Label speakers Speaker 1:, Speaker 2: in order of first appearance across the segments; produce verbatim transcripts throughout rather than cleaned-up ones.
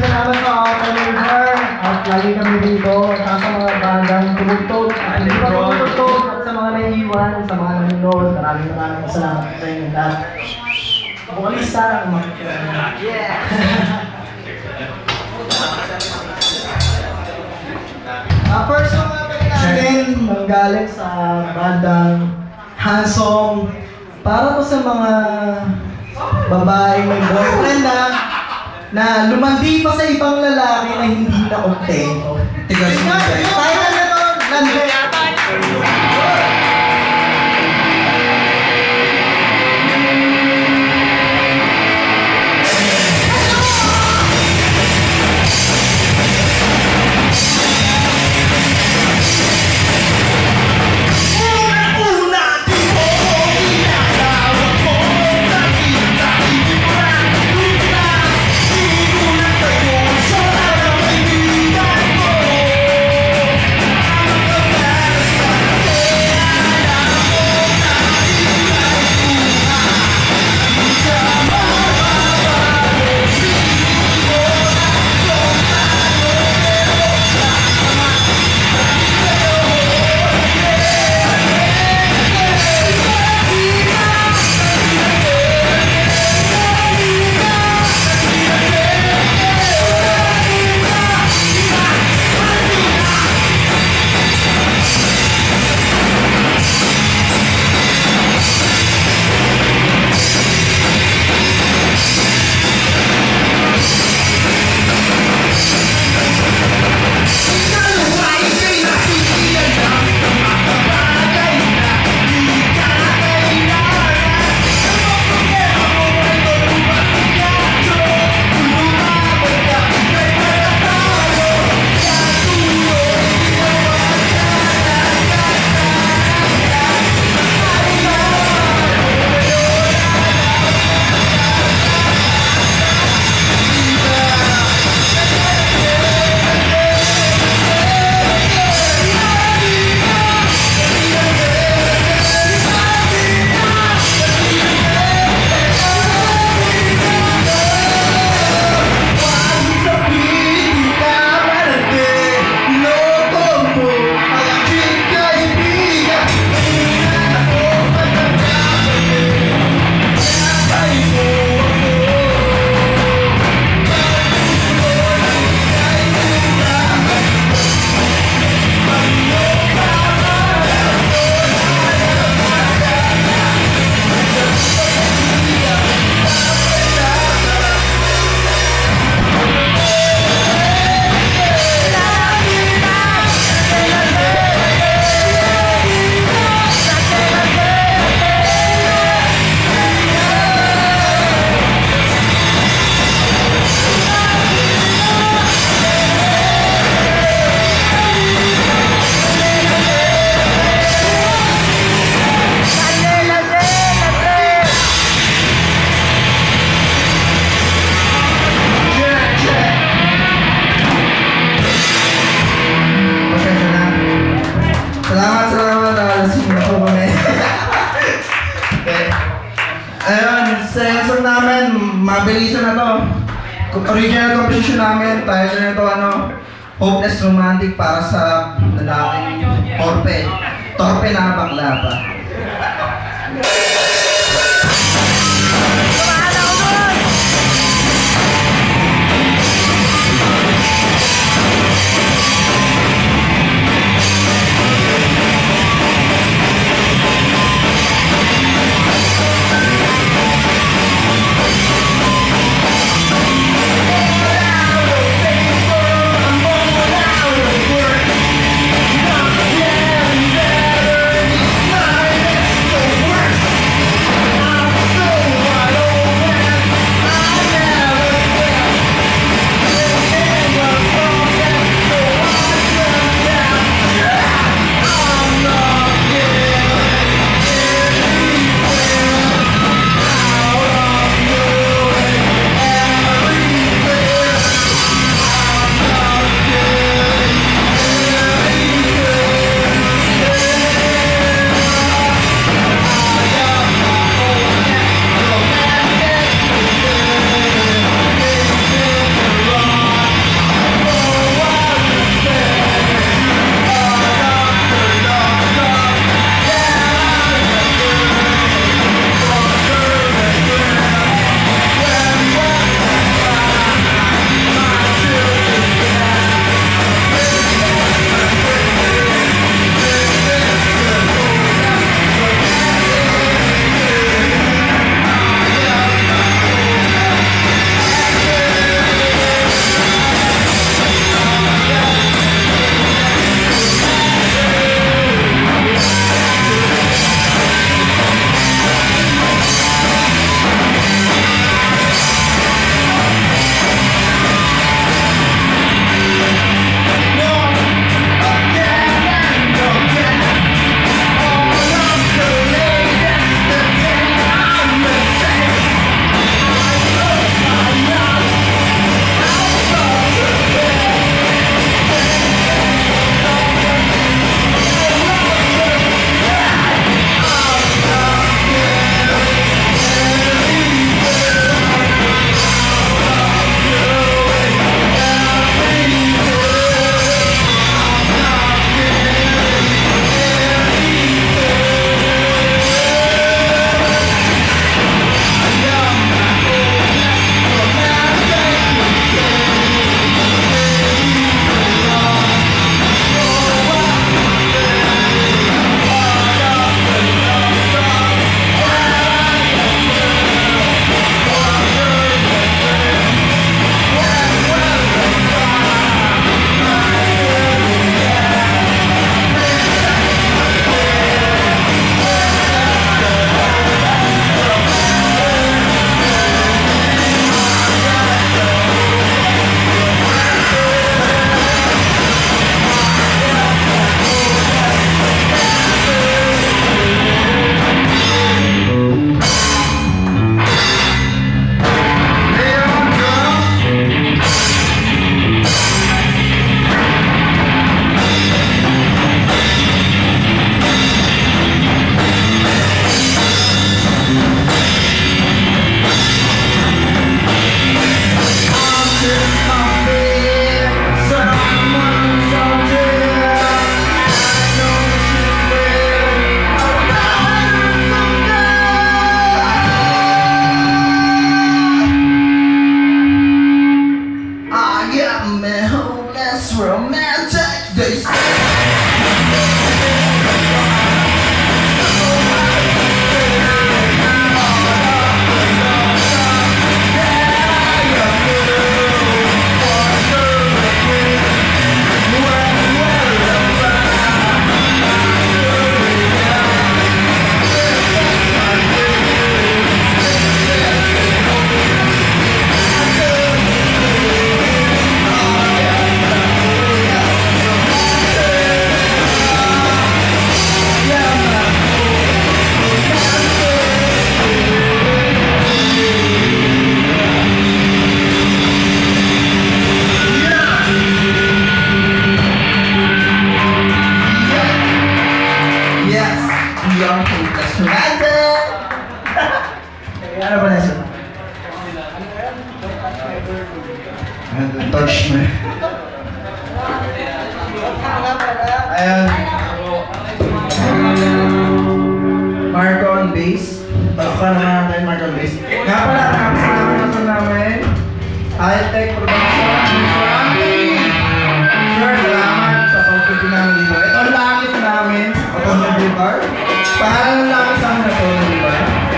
Speaker 1: salamat sa Autonomy Bar at lagi kami dito at sa mga bandang tumugtog at hindi pa tumugtog at sa mga naiiwan, sa mga nanonood. Maraming maraming salamat sa inyo lahat. Bukalista ang mga yeah! Ang first song natin nanggaling sa bandang Handsome para po sa mga babaeng may boyfriend na na lumandi pa sa ibang lalaki na hindi na kontento. Tigas mo tayo. Tayo na naman, nandun. Mabilisan na to. Original composition namin, title na to ano, Hopeless Romantic para sa lalaking torpe. Torpe na bakla pa.
Speaker 2: Bye.
Speaker 1: It's romantic, they say. Ano ba nasa? Touch me. Ayan. Marco on bass. Baka naman natin Marco on bass. Nga pala, nakasama na ito namin. High-tech production. Sir, salamat sa pagputi namin dito. Ito ang langit namin. Autonomy Bar. Pangalan ng langit sa amin Autonomy Bar.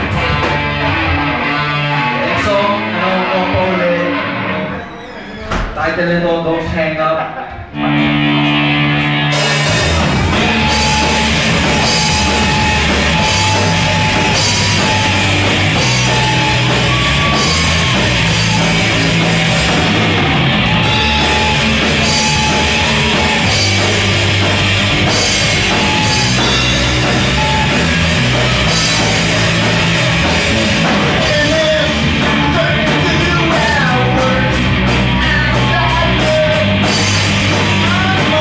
Speaker 1: So, ano ko po ulit. Title nito, Don't Hang Up.
Speaker 2: We'll be right back.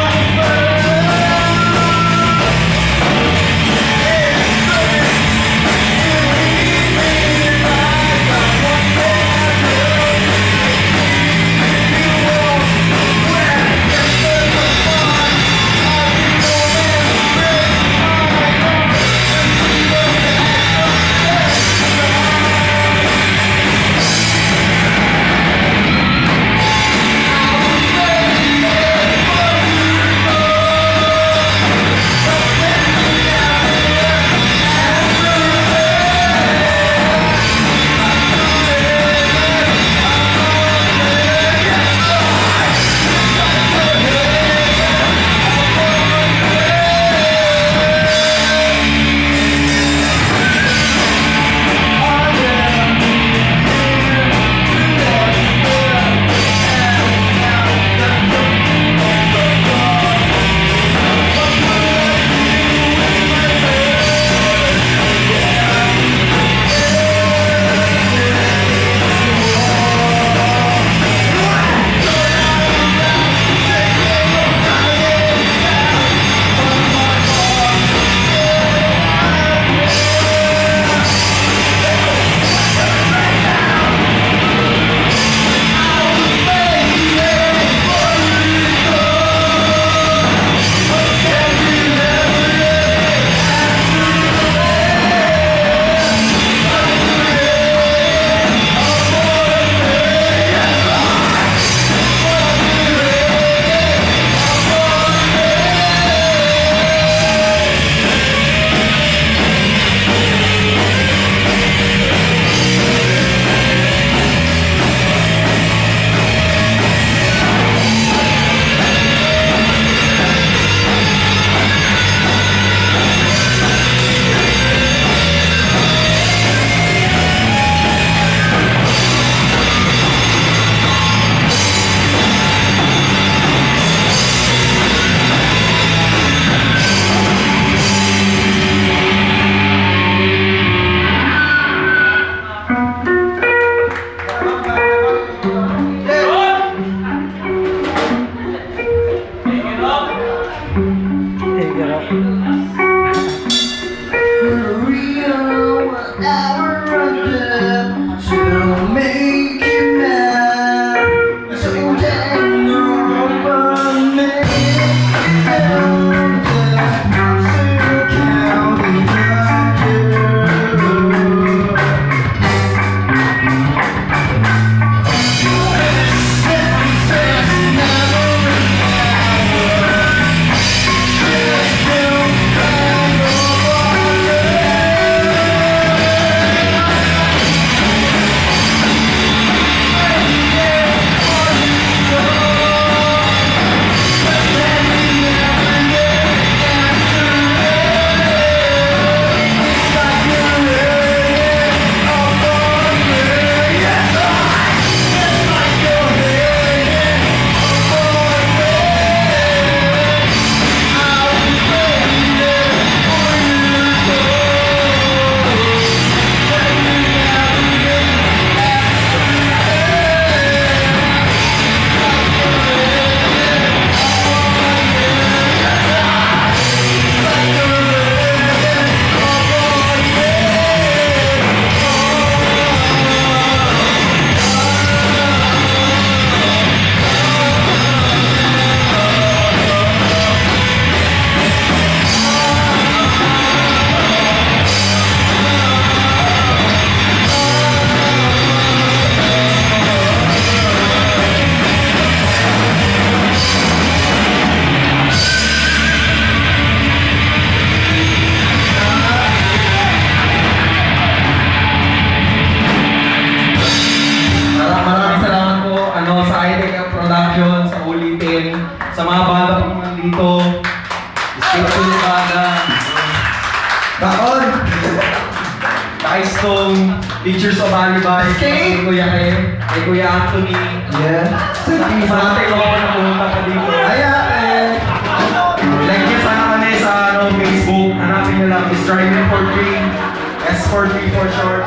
Speaker 2: ngayon sa ulitin. Sa mga banda pang nandito, description ng banda.
Speaker 1: Bakon!
Speaker 2: Ka-Stone, Pictures of Alibay, kay Kuya Ken, kay Kuya Anthony.
Speaker 1: Yeah.
Speaker 2: Sa atin ako na pumunta pa dito.
Speaker 1: Kaya eh.
Speaker 2: Like nyo sana kami sa ano, Facebook. Hanapin nyo lang, Strider for three. S for three for short.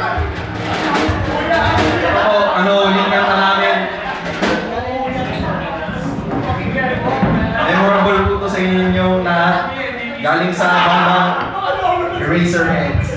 Speaker 2: Ito, ano, link kanta namin. Memorable po to sa inyo lahat. Galing sa bandang Eraserheads.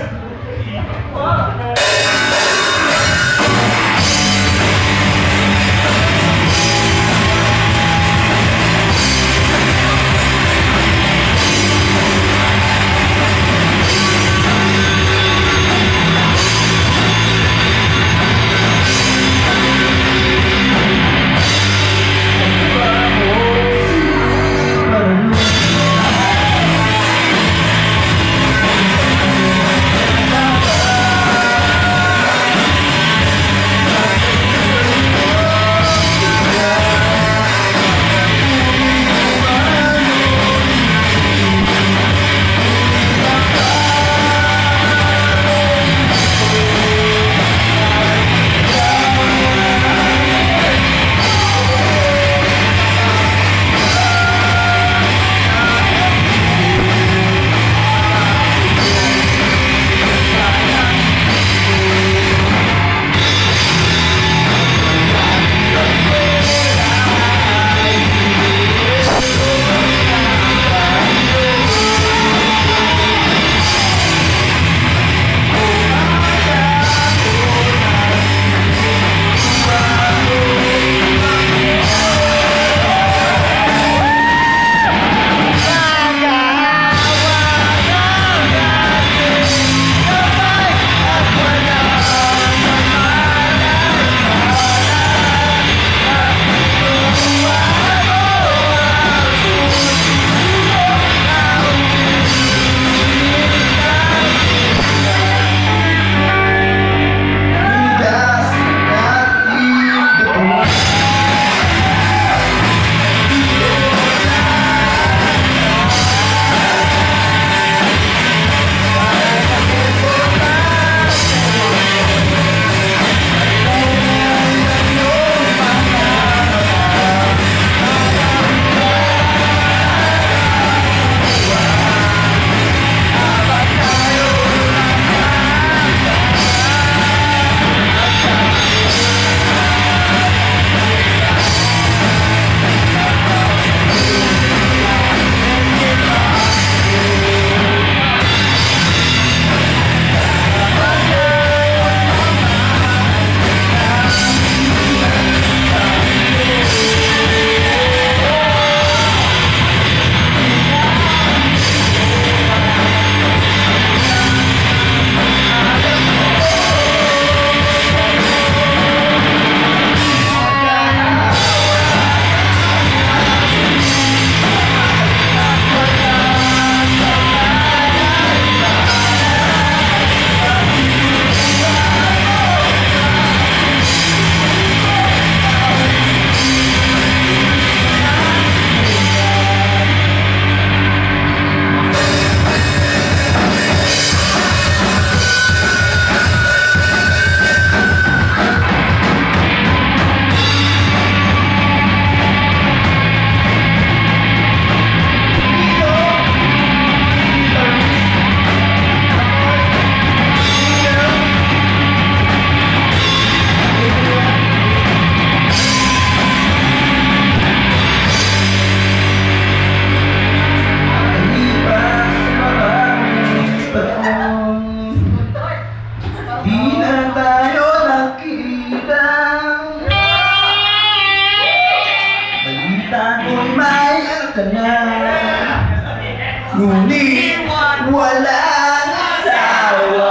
Speaker 1: ka na, ngunit wala na sawa.